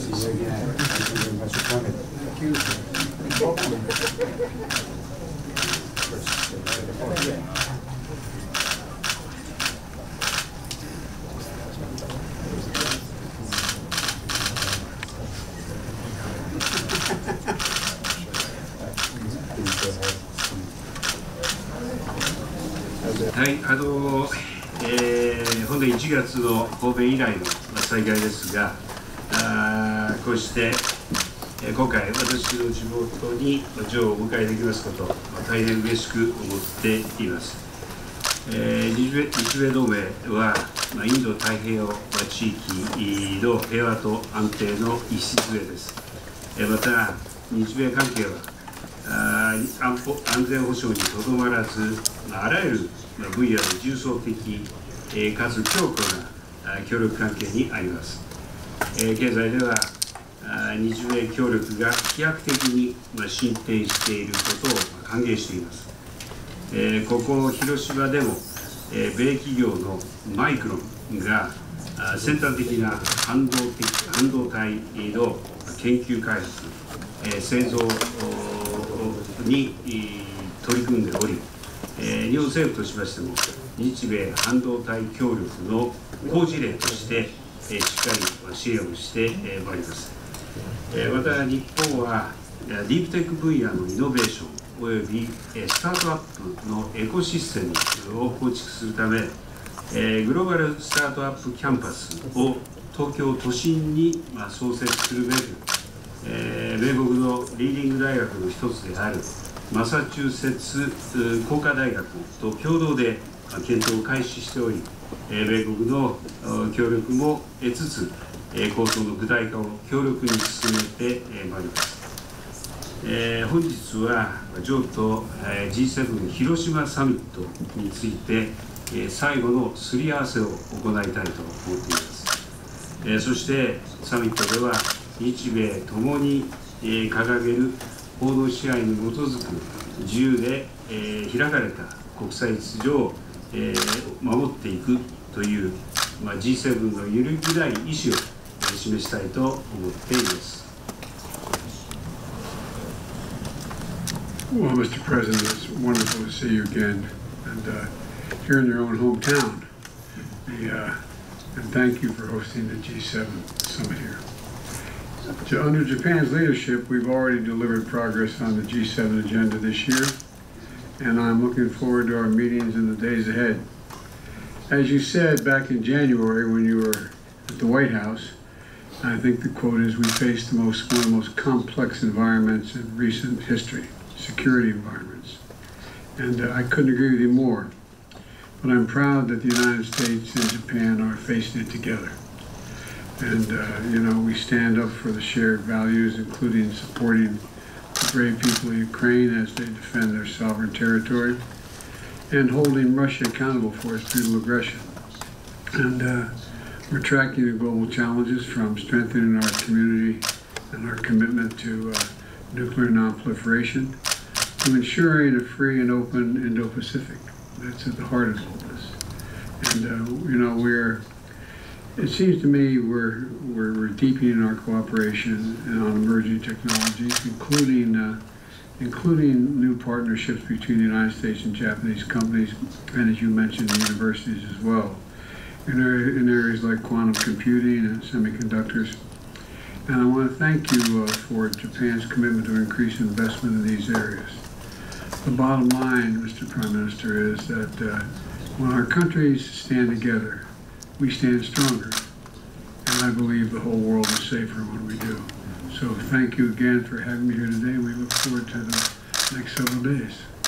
はい、本年1月の訪米以来の再会ですが、こうして今回、私の地元にジョーをお迎えできますこと、大変嬉しく思っています。日米同盟は、インド太平洋地域の平和と安定の礎です。また、日米関係は安全保障にとどまらず、あらゆる分野で重層的かつ強固な協力関係にあります。経済では日米協力が飛躍的に進展していることを歓迎しています。ここ広島でも米企業のマイクロンが先端的な半導体の研究開発、製造に取り組んでおり、日本政府としましても日米半導体協力の好事例としてしっかり支援をしてまいります。また日本はディープテック分野のイノベーションおよびスタートアップのエコシステムを構築するため、グローバルスタートアップキャンパスを東京都心に創設するべく、米国のリーディング大学の一つであるマサチューセッツ工科大学と共同で検討を開始しており、米国の協力も得つつ、構想の具体化を強力に進めてまいります。本日は、ジョーと G7 広島サミットについて、最後のすり合わせを行いたいと思っています。そして、サミットでは、日米ともに掲げる法の支配に基づく自由で開かれた国際秩序を守っていくという、G7 の揺るぎない意思を示したいと思っています。 Well, Mr. President, it's wonderful to see you again, and here in your own hometown. And thank you for hosting the G7 summit here. Under Japan's leadership, we've already delivered progress on the G7 agenda this year, and I'm looking forward to our meetings in the days ahead. As you said back in January when you were at the White House, I think the quote is, we face one of the most complex environments in recent history. Security environments. And I couldn't agree with you more. But I'm proud that the United States and Japan are facing it together. And, we stand up for the shared values, including supporting the brave people of Ukraine as they defend their sovereign territory, and holding Russia accountable for its brutal aggression. And we're tracking the global challenges from strengthening our community and our commitment to nuclear non-proliferation, to ensuring a free and open Indo-Pacific. That's at the heart of all this. And it seems to me we're deepening our cooperation on emerging technologies, including new partnerships between the United States and Japanese companies, and as you mentioned, the universities as well, in areas like quantum computing and semiconductors. And I want to thank you for Japan's commitment to increase investment in these areas. The bottom line, Mr. Prime Minister, is that when our countries stand together, we stand stronger. And I believe the whole world is safer when we do. So thank you again for having me here today. We look forward to the next several days.